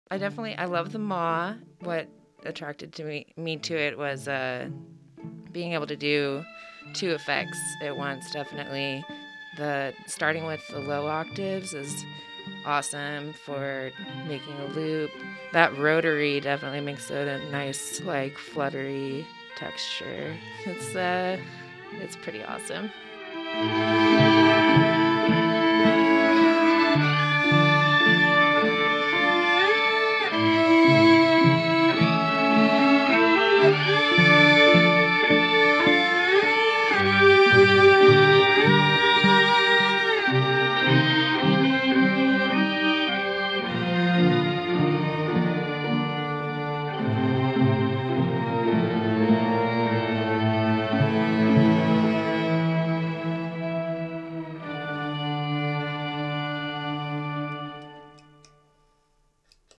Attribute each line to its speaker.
Speaker 1: I love the MAW. What attracted me to it was being able to do two effects at once. Definitely, the starting with the low octaves is awesome for making a loop. That rotary definitely makes it a nice, like, fluttery texture. It's pretty awesome.